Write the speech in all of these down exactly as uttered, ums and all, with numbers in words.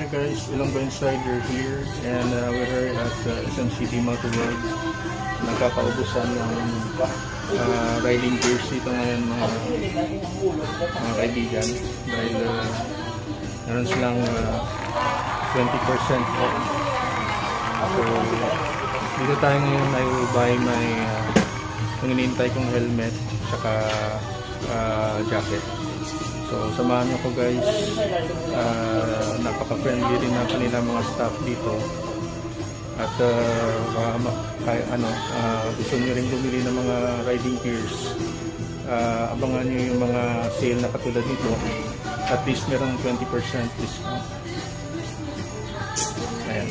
Hi guys, Ilonggo Insider here, and uh, we're at uh, S M C T Motor World. Nakakaubusan ng uh, riding gears dito ngayon mga, mga kaibigan dahil uh, meron silang uh, twenty percent off. So dito tayo ngayon, I will buy my uh, yung inintay kong helmet tsaka uh, jacket. So samahan nyo ko guys, uh, napaka-friendly rin na kanila mga staff dito. At uh, kaya, ano, uh, gusto nyo rin bumili ng mga riding gears, uh, abangan nyo yung mga sale na katulad nito. At least merong twenty percent discount. Ayan.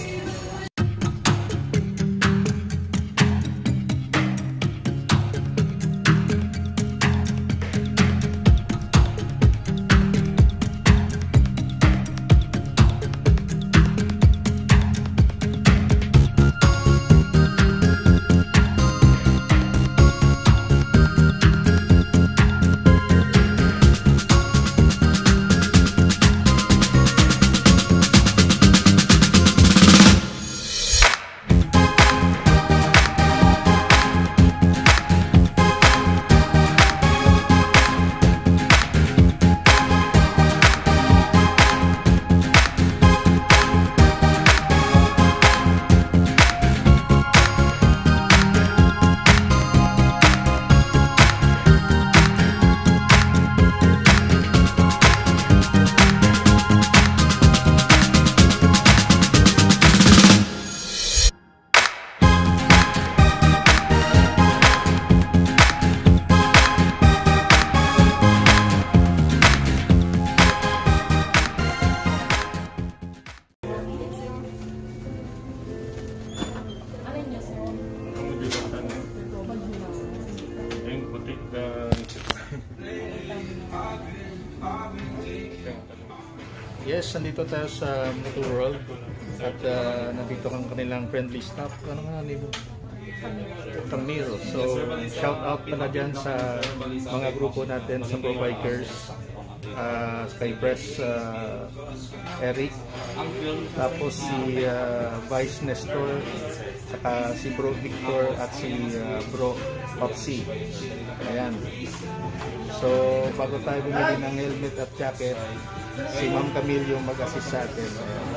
Yes, nandito tayo sa Motor World at uh, nandito kang kanilang friendly staff. Ano nga nito? Camille. So, shout out pala dyan sa mga grupo natin sa Pro Bikers. Uh, Skypress uh, Eric, tapos si uh, Vice Nestor, saka si Bro Victor at si uh, Bro Popsi. Ayan. So bago tayo bumili ng helmet at jacket, si Ma'am Camille yung mag-assist sa atin.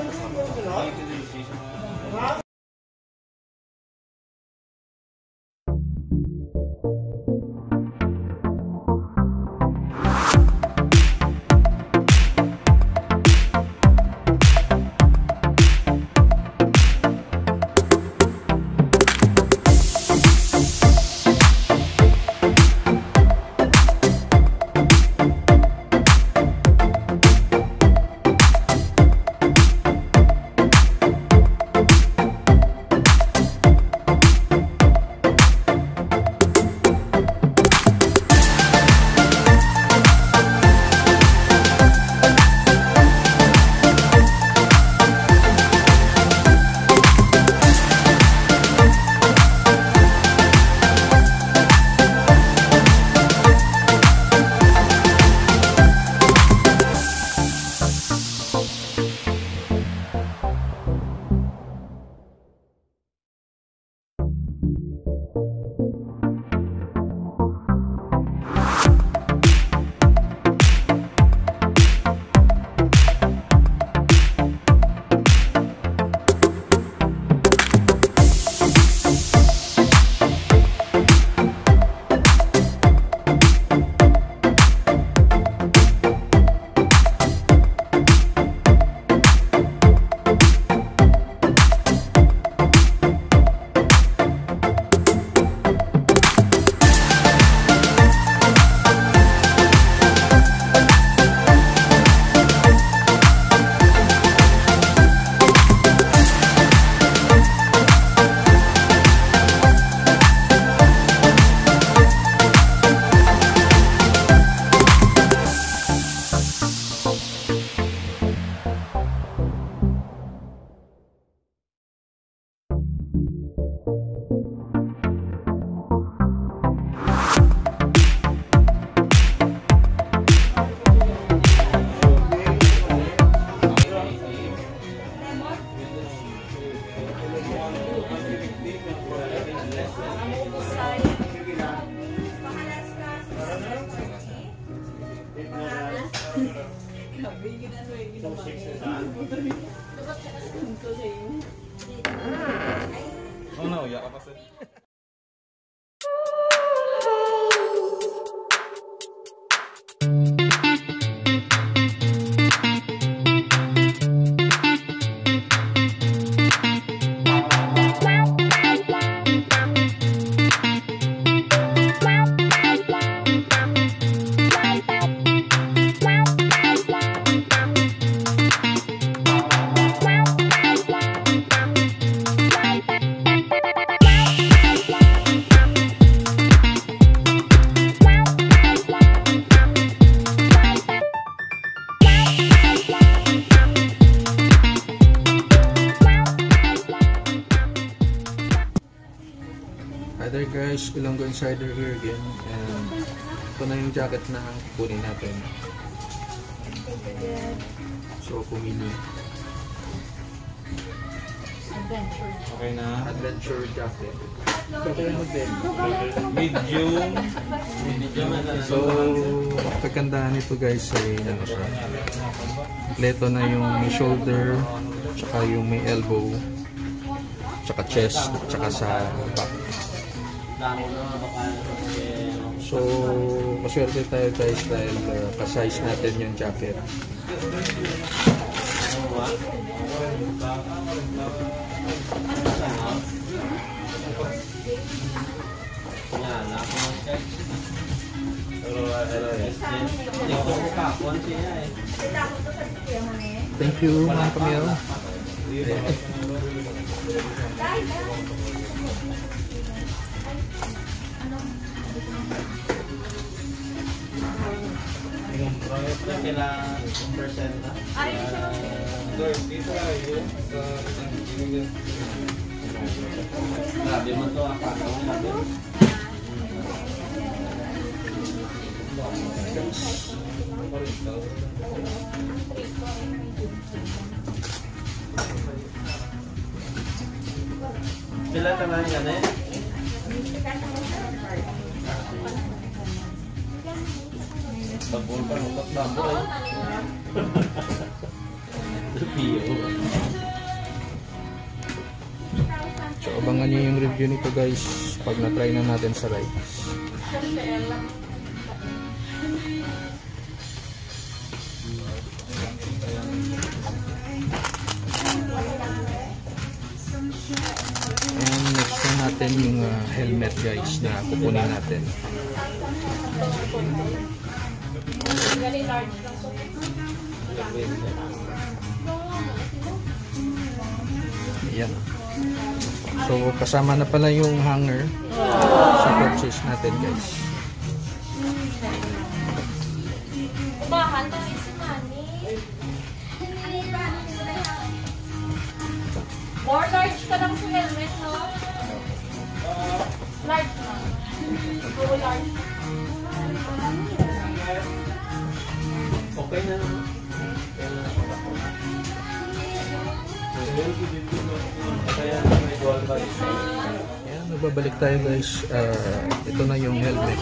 Ayan. Oh no, ya apa sih? Hi there guys, Ilonggo Insider here again, and ito na yung jacket na kukunin natin. So pumili. Adventure. Okay na. Adventure jacket. So kaya mo din. Medium. So pagkandahan nito guys ay ano siya. Kompleto na yung may shoulder, tsaka yung may elbow, tsaka chest, tsaka sa back. So, maswerte tayo guys dahil uh, ka-size natin yung jacket. Thank you, Ma'am Camille. Grabe mo to apa sabi. Pila ka lang yan eh? Tapos pa ng tatlo eh. So abangan nyo yung review nito guys pag na-try na natin sa rides. And next na natin yung uh, helmet guys na kukunin natin. Ayan. So kasama na pala yung hanger sa purchase natin guys. Umahan na isi mani. More large ka lang sa helmet, no? Large na. Go large. Okay na. Ayan, nababalik tayo guys. Uh, ito na yung helmet.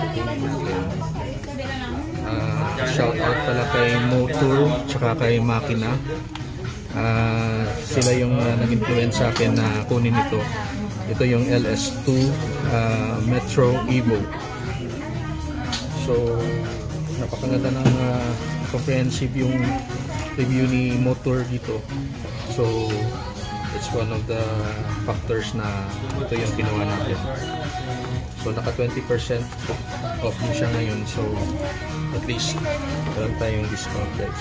Uh, shout out pala kay Motor tsaka kay Makina. Uh, sila yung uh, nag-influence sa akin na kunin ito. Ito yung L S two uh, Metro Evo. So napakaganda ng uh, comprehensive yung review ni Motor dito. So it's one of the factors na ito yung kinuha natin. So naka twenty percent off din siya ngayon. So at least meron tayong discount guys.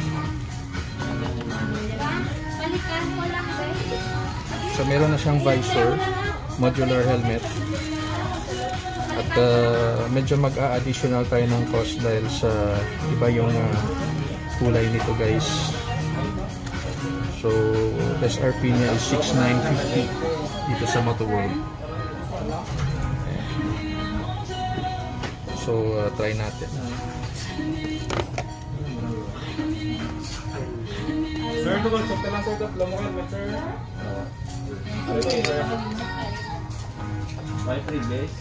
So meron na siyang visor, modular helmet. At uh, medyo mag-a-additional tayo ng cost dahil sa iba yung uh, kulay nito guys. So S R P niya is six nine fifty dito sa Motoworld. So uh, try natin. Sir, ito ba? Sakta lang sir, tatlo mo yan, sir. Five three days.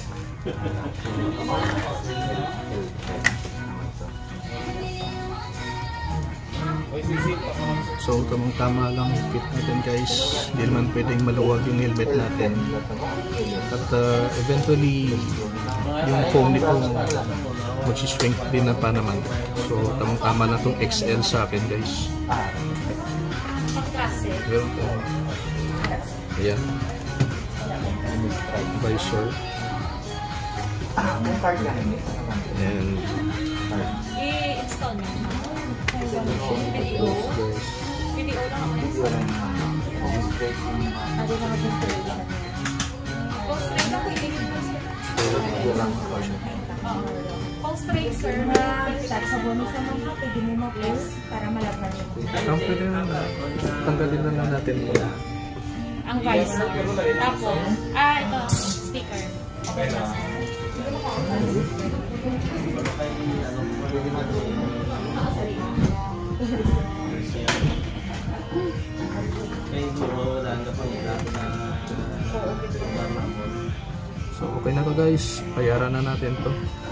So tamang tama lang fit natin guys. Hindi naman pwedeng maluwag yung helmet natin. At uh, eventually yung foam nito magsiswing din na pa naman. So tamang tama lang itong X L sa akin guys. Pangklase. Meron po. Ayan. Visor. And I-install niya. Video. guys. Video lang ako install. Ano na mag-install yan? Kung straight ako, hindi ko Kung straight, sir, Sa bonus naman ha, pwede mo ma-press para malabhan mo. Ang pwede na tanggalin na lang natin po. ang visor. Tapos, ah, ito, sticker. Okay na. So okay na to guys, bayaran na natin to.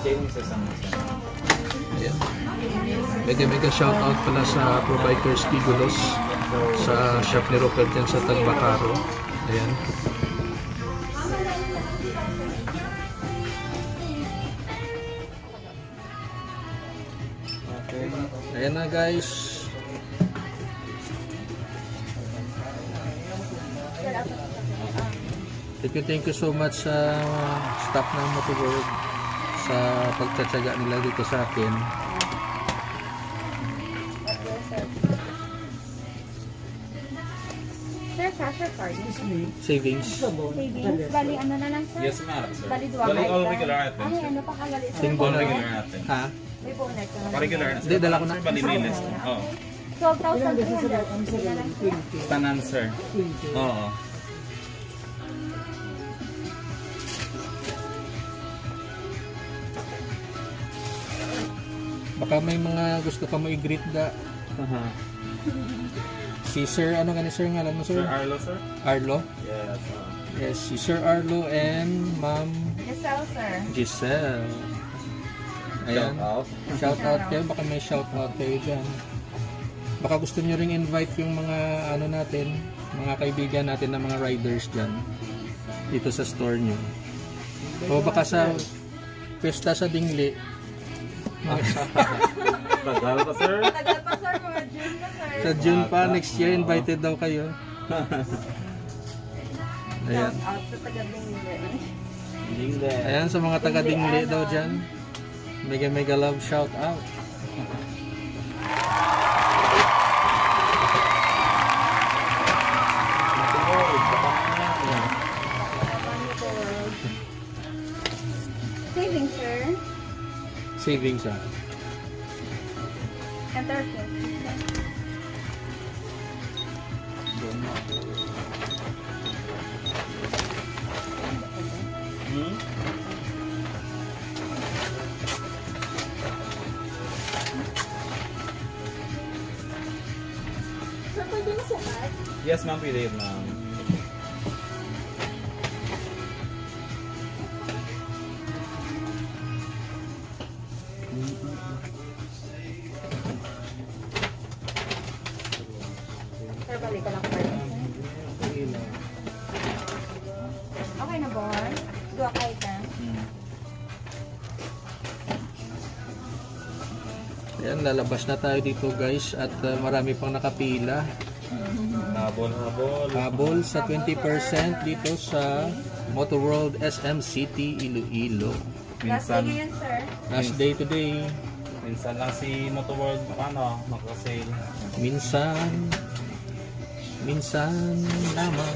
Ayan. Mega mega shoutout pala sa Probikers Kigulos sa shop ni Robert dyan sa Tagbacaro. Ayan. Ayan na guys. Thank you, thank you so much sa staff ng Motoworld sa pagtsatsaga nila dito sa akin. Sir, cash or card? Savings. Savings? Bali, ano na lang, sir? Yes, ma'am, sir. Bali, duwa Bali, kayo, all sir? regular items, Ay, sir. ano pa kagali, sir? Single All na. regular items. Ha? May bonnet ka na. Regular na, sir. Hindi, dala ko na. Sir, bali may list. Oo. twelve thousand three hundred. Sige na lang, sir. Tanan, sir. Oo. Baka may mga gusto ka mo i-greet da. Aha. Si Sir, ano nga ni Sir ngalan mo, Sir? Sir Arlo, sir? Arlo? Yes. oo. Yes, si Sir Arlo and Ma'am Giselle, sir. Giselle. Ayan. Shout out. Shout out kayo, baka may shout out kayo dyan. Baka gusto nyo ring invite yung mga ano natin, mga kaibigan natin na mga riders dyan dito sa store nyo. O baka sa pesta sa Dingli. Tagal pa, sir. Tagal pa, sir. Mga June pa, sir. Sa June pa, next year invited daw kayo. Ayan. Out sa taga-Dingli. Hindi. Ayan sa mga taga Dingli daw dyan. Mega mega love shout out. Savings, sir. Savings ah. Enter, sir. Hmm? Sir, pwede mo sukat? Yes, ma'am. Pwede yun, ma'am. Sir, balik ko lang, sir. Okay na, boy. Dua kayo ka. Hmm. Ayan, lalabas na tayo dito guys at uh, marami pang nakapila. Habol, habol. Habol sa twenty percent dito sa Motoworld S M City, Iloilo. Last day Minsan, ngayon, sir. Last day today. minsan lang si Motoworld, ano, makasale. Minsan, minsan lamang.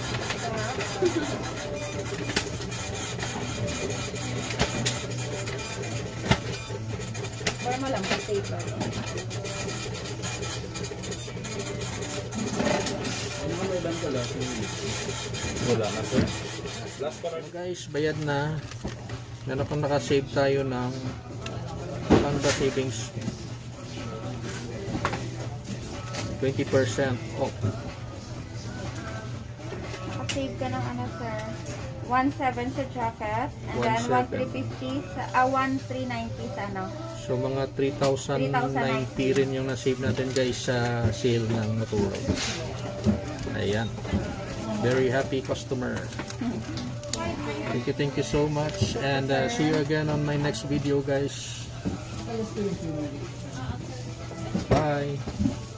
Forma lang, pa paper. Wala na, sir. Last color. So guys, bayad na. Meron pang nakasave tayo ng Honda savings twenty percent off. Save ka ng ano, sir. one seven sa jacket. And then one three fifty sa, ah, one three ninety sa ano. So mga three thousand ninety rin yung nasave natin guys sa sale ng Motorworld. Ayan. Very happy customer. Thank you, thank you so much. And uh, see you again on my next video guys. Bye.